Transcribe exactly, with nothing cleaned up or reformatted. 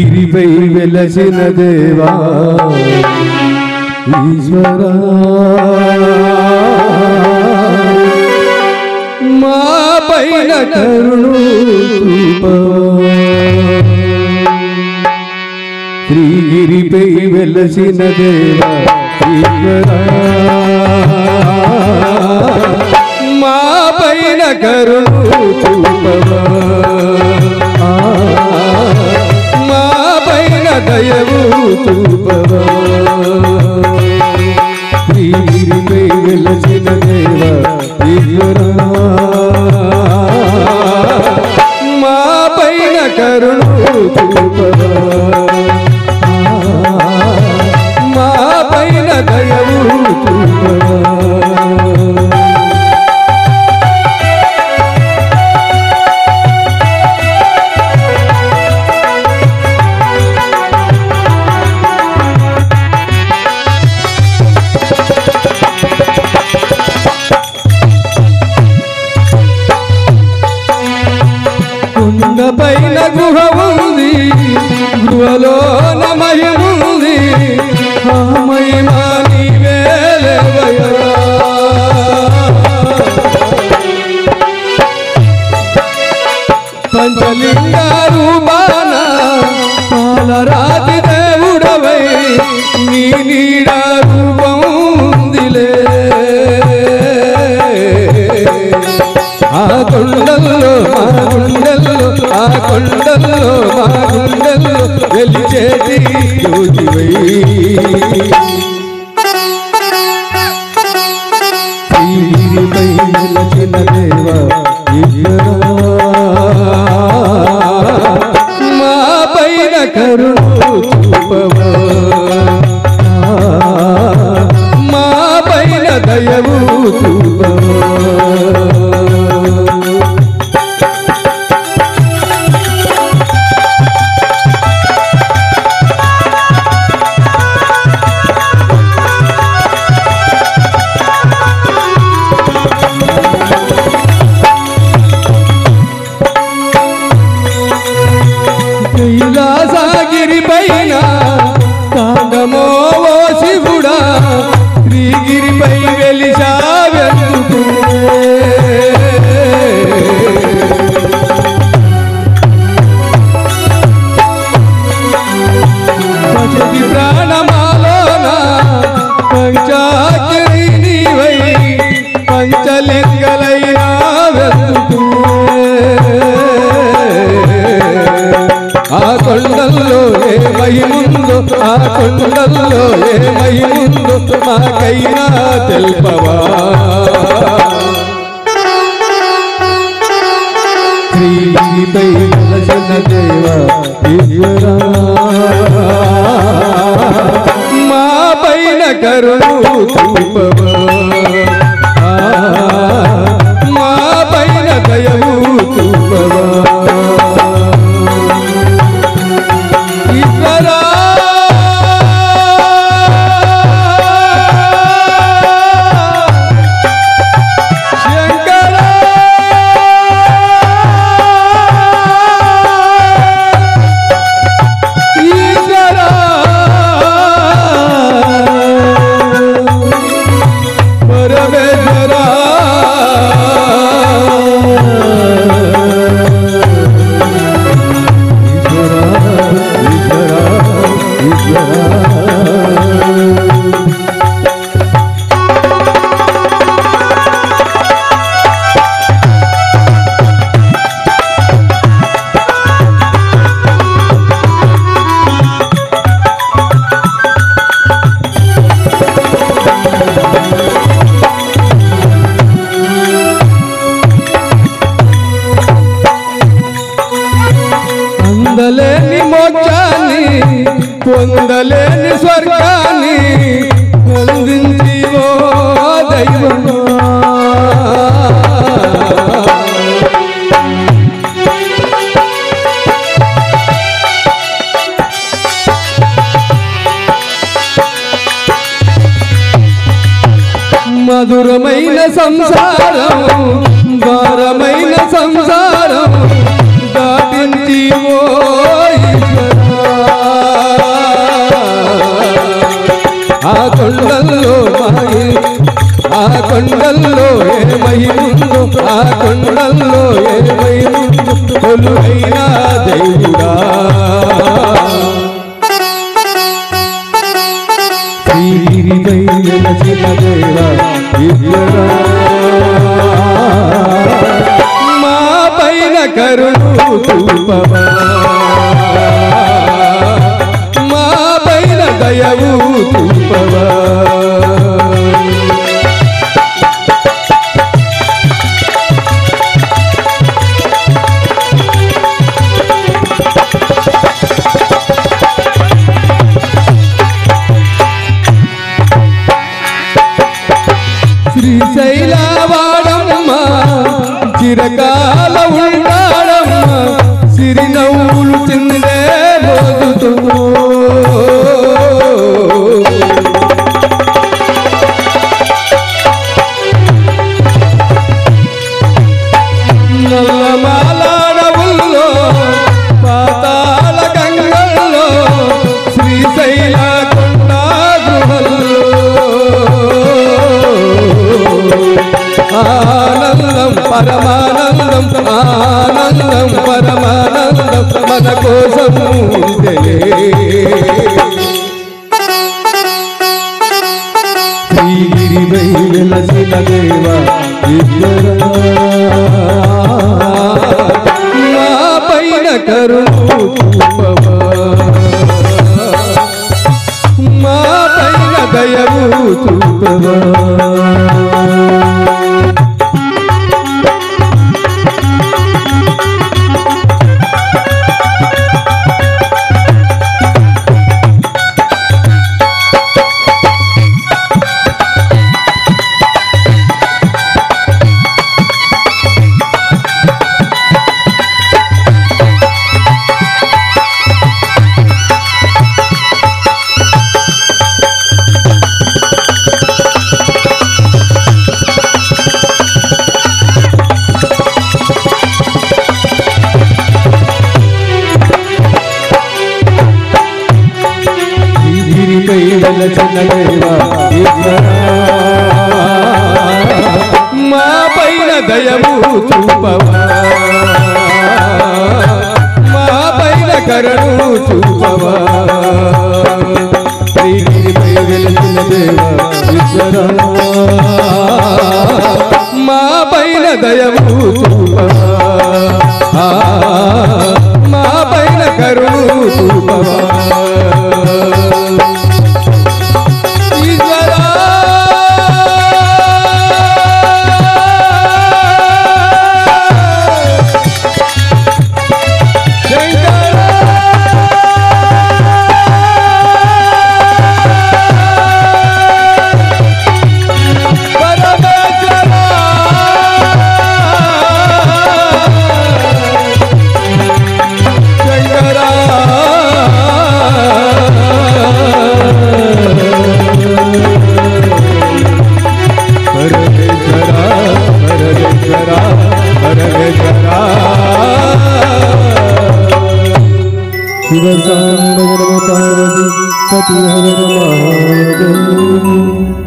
శ్రీగిరిపై వెలసిన దేవా ఈశ్వరా మా పైన కరుణ శ్రీగిరిపై వెలసిన దేవా ఈశ్వరా మా పైన కరుణ మా పైన దయవు చూపవా శ్రీగిరిపై వెలసిన దేవా ఈశ్వరా మా పైన కరుణ చూపవా మా పైన దయవు చూపవా పైన గుహ ఉంది గుహలో మహిముంది ఆ మహిమా నీవేలేవయ్యా పంచలింగ రూపాన పాలరాతి దేవుడవై నీ నీడ రూపం ఉందిలే ఆ కొండల్లో మా గుండెల్లో ఆ కొండల్లో మా గుండెల్లో వెలిచేటి జ్యోతివై శ్రీగిరిపై వెలసిన దేవా ఈశ్వరా మా పైన కరుణ చూపవా మా పైన దయవు చూపవా కైలాసగిరి పైన కాండమో ఓ శివుడా శ్రీగిరిపై వెలిశావెందుకు పశుతి ప్రాణమాలోన పంచాగ్ని నీవై పంచలింగలైనావెందుకు ఆ కొండల్లో ఏ మహిముందో ఆ కొండల్లో ఏ మహిముందో మాకైనా తెల్పవా శ్రీగిరిపై వెలసిన దేవా ఈశ్వరా మా పైన కరుణ చూపవా మా పైన దయవు చూపవా ఈశ్వరా శంకరా ఈశ్వరా పరమేశ్వరా అందలేని మోక్షాన్ని పొందలేని స్వర్గాన్ని అందించి ఓ దైవమా మధురమైన సంసారం భారమైన సంసారం దాటించి ఓ ఈశ్వరా వెలసిన దేవా మా పైన దయము చూపవా మా పైన కరుణు చూపవా శ్రీగిరిపై వెలసిన దేవా ఈశ్వరా మా పైన దయము చూపవా మా పైన కరుణు చూపవా शिव पार्वती पति हर महादेव।